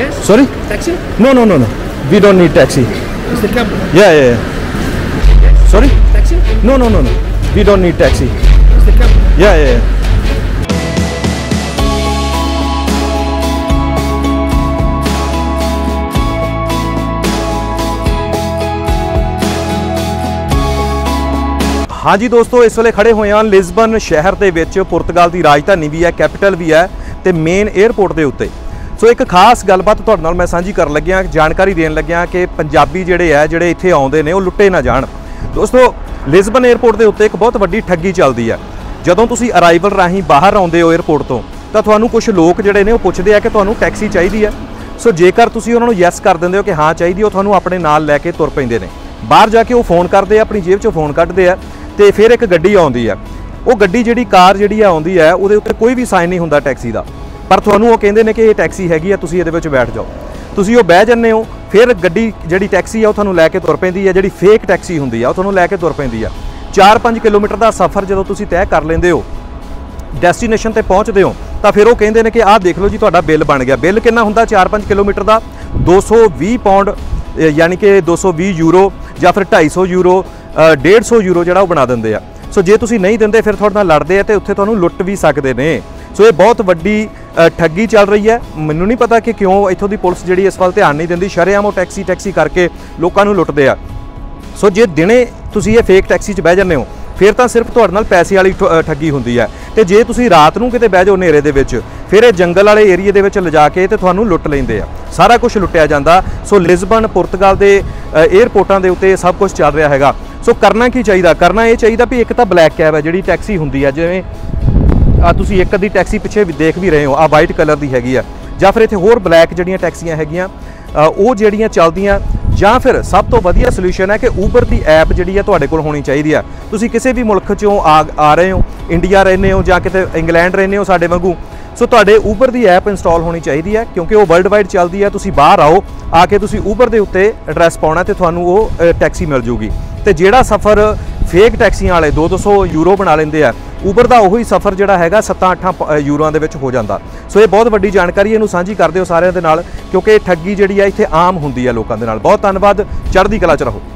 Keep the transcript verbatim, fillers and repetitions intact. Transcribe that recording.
Yes. Sorry? Taxi? No, no, no, no. We don't need taxi. Is the cab? Yeah, yeah, yeah. Yes. Sorry? Taxi? No, no, no, no. We don't need taxi. Is the cab? Yeah, yeah, yeah. हाँ जी दोस्तों, इस वेले खड़े हुए हैं Lisbon शहर के विच, पुर्तगाल की राजधानी भी है, कैपिटल भी है, तो मेन एयरपोर्ट के उत्ते। सो एक खास गलबात तुहाडे नाल मैं साझी कर लग्या, जानकारी देन लग्या कि पंजाबी जिहड़े है जिहड़े इत्थे आउंदे ने, वो लुट्टे ना जाण। दोस्तों, लिस्बन एयरपोर्ट के उत्ते एक बहुत वड्डी ठगी चलदी है। जदों तुसीं अराइवल राहीं बाहर आउंदे हो एयरपोर्ट तो तां तुहानूं कुछ लोग जिहड़े ने वो पुछदे आ कि तुहानूं टैक्सी चाहीदी है। सो जेकर तुसीं उन्हां नूं यैस कर दिंदे हो कि हाँ चाहीदी, वो तुहानूं अपने नाल लैके तुर पैंदे ने। बाहर जाके वो फोन करदे आ, अपनी जेब चों फोन कढदे आ, तो फिर एक गड्डी आउंदी है। वो गड्डी जिहड़ी कार जिहड़ी आउंदी है, उहदे उत्ते कोई भी साइन नहीं हुंदा टैक्सी दा, पर तुहानूं वो कहिंदे ने कि ये टैक्सी हैगी है, तुसीं इहदे विच बैठ जाओ। तुसीं वो बह जंदे हो, फिर गड्डी जिहड़ी टैक्सी है वो तुहानूं लैके तुर पैंदी है, जिहड़ी फेक टैक्सी हुंदी है वो तुहानूं लैके तुर पैंदी है। चार पंज किलोमीटर का सफ़र जदों तुसीं तय कर लैंदे हो, डेस्टिनेशन ते पहुँचते हो, तो फिर वो कहिंदे ने कि आह देख लो जी तुहाडा बिल बन गया। बिल कितना हुंदा चार पंज किलोमीटर का? दो सौ भी पाउंड, यानी कि दो सौ भी यूरो या फिर ढाई सौ यूरो, डेढ़ सौ यूरो जिहड़ा वो बना दिंदे आ। सो जे तुसीं नहीं दिंदे फिर तुहाडे नाल लड़दे आ, ते उत्थे तुहानूं लुੱਟ भी सकदे ने। सो ये बहुत वड्डी ठगी चल रही है। मैनूं नहीं पता कि क्यों इत्थों दी पुलिस जिहड़ी इस वल ध्यान नहीं दिंदी, शरेआम वो टैक्सी टैक्सी करके लोकां नूं लुੱਟਦੇ आ। सो जे दिने तुसीं ये फेक टैक्सी 'च बह जंदे हो, फिर तो सिर्फ तुहाडे नाल पैसे वाली ठगी हुंदी है। ते जे तुसीं रात नूं किते बह जाओ हनेरे दे विच, फिर ये जंगल वाले एरिए दे विच लिजा के ते तुहानूं लुੱਟ लैंदे आ। सारा कुछ लुੱਟਿਆ ਜਾਂਦਾ। सो लिस्बन पुर्तगाल के एयरपोर्टां दे उत्ते सब कुछ चल रहा हैगा। सो करना की चाहिए? करना ये चाहिए भी एक तो ब्लैक कैब है जिहड़ी टैक्सी हुंदी है, जिवें आ तुसीं एक अद्धी टैक्सी पिछे भी देख भी रहे हो, आ वाइट कलर की हैगी है, जां फिर इत्थे होर ब्लैक जिहड़ियां टैक्सीआं हैगियां वो जिहड़ियां चलदियां, जां फिर सब तो वधिया सोल्यूशन है कि ऊबर की ऐप जिहड़ी है तुहाडे कोल होनी चाहिए है। तुसीं किसी भी मुल्क चों आ आ रहे हो, इंडिया रहने हो जां किते इंग्लैंड रहने हो साडे वांगू, सो तुहाडे ऊबर की ऐप इंस्टॉल होनी चाहिए है, क्योंकि वो वर्ल्ड वाइड चलती है। तुसीं बाहर आओ, आके तुसीं ऊबर के उत्ते एड्रैस पाउणा ते तुहानूं वो टैक्सी मिल जूगी। तो जिहड़ा सफ़र फेक टैक्सियां वाले दो दो सौ यूरो बना लेंदे आ, ऊबर का उही सफ़र जिहड़ा हैगा सत्तां अठां यूरोआं दे विच हो जांदा। सो ये बहुत वड्डी जानकारी, इहनूं साझी कर दिओ सारिआं दे नाल, क्योंकि ठगी जिहड़ी है इत्थे आम हुंदी है लोकां दे नाल। बहुत धन्नवाद, चढ़दी कला च रहो।